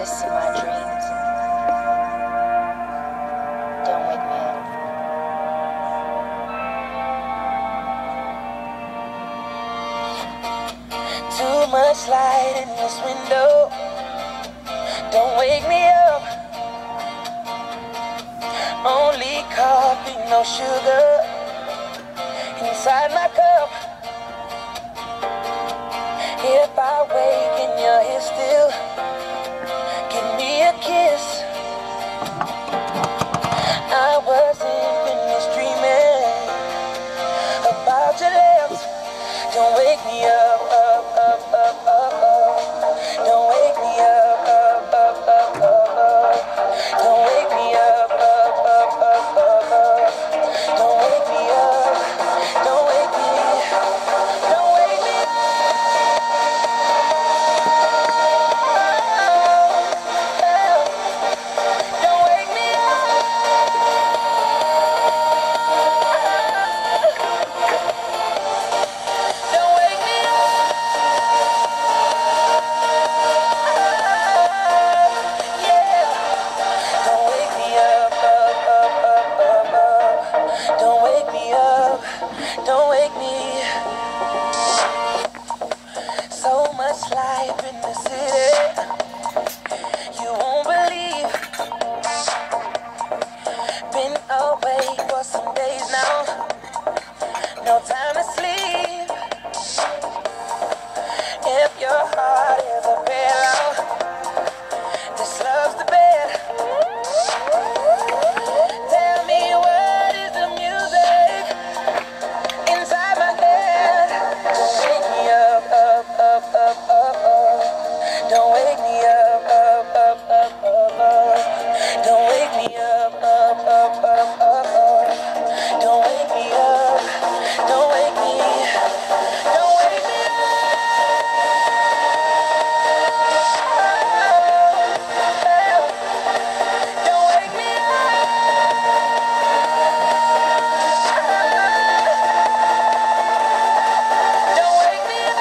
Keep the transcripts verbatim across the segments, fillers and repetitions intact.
kiss in my dreams. Don't wake me up. Too much light in this window. Don't wake me up. Only coffee, no sugar inside my cup. If I wake and you're here still, give me a kiss. I wasn't finished dreaming about your lips. Don't wake me up, up, up, up, up, up. Don't wake me up, up, up, up, up, up. Don't wake me up, up, up, up, up, up. Don't wake me up. Don't wake me. Don't wake me up. Don't wake me up. Don't wake me up. Yeah. Don't wake me up, up, up, up, up, up. Don't wake me up. Don't wake me. So much life in the city, you won't believe. Been away for some days now, no time to sleep. If your heart is a pillow, this love's the bed. Tell me what is the music inside my head. Don't wake me up, up, up, up, up, up. Don't wake me up, up, up, up, up, up. Don't wake me up, up, up, up, up, up. Don't wake me up. Don't wake me. Don't wake me up. Don't wake me up. Don't wake me up.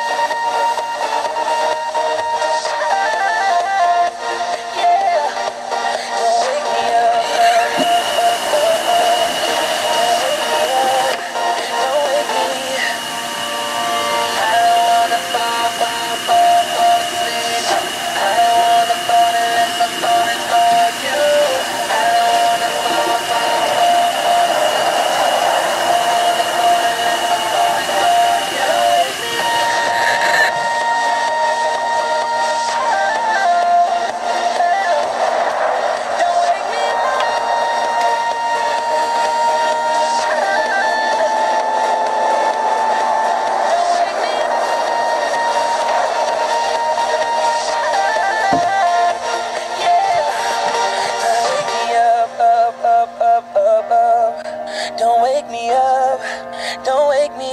Yeah. Don't wake me up. Don't wake me. I don't wanna fall, fall, fall, fall asleep. I don't wanna fall unless I'm falling for you. I don't wanna fall, fall, fall, fall unless I'm falling for you. Don't wake me up. Don't wake me up. Yeah. Don't wake me up, up, up, up, up, up. Don't wake me up. Don't wake me.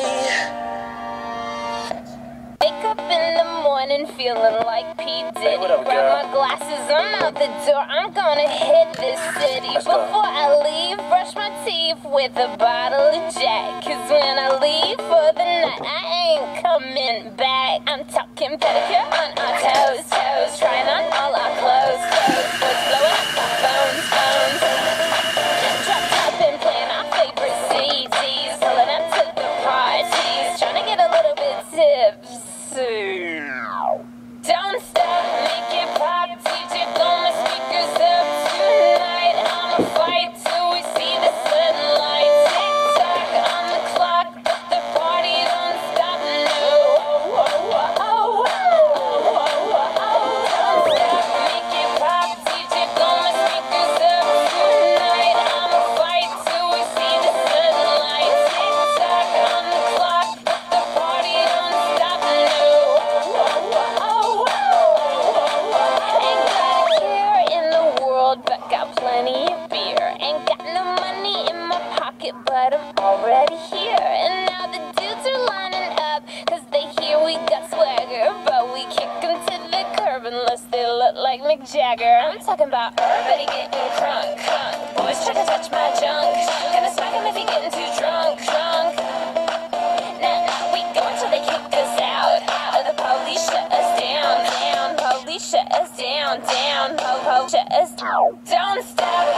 Wake up in the morning feeling like P. Diddy. Hey, what up, Grab girl? my glasses, I'm out the door. I'm gonna hit this city. Let's go. Before I leave, brush my teeth with a bottle of Jack. Cause when I leave for the night, I ain't coming back. I'm talking pedicure on our toes, toes. Trying on all our clothes, clothes. Boys blowing up our phones, phones. Drop top and playing our favorite C Ds. Pulling up to the parties. Trying to get a little bit tipsy. Don't stop, make it pop. D J, blow my speakers up tonight. I'ma fight till we see the sunlight. Tick tock on the clock, but the party don't stop. No. Oh, oh, oh, oh, oh, oh, oh. Don't stop, make it pop. D J, blow my speakers up tonight. I'ma fight till we see the sunlight. Tick tock on the clock, but the party don't stop. No. Oh, oh, oh, oh, oh. Ain't got a care in the world, but got plenty of beer. Ain't got no money in my pocket, but I'm already here. And now the dudes are lining up, cause they hear we got swagger. But we kick them to the curb unless they look like Mick Jagger. I'm talking about everybody getting crunk, crunk. Boys try to touch my junk. Gonna smack him if he getting too drunk, drunk. Nah, nah, we go until they kick us out. Or the police shut us down, down. Police shut us down. on down, ho ho, just don't stop.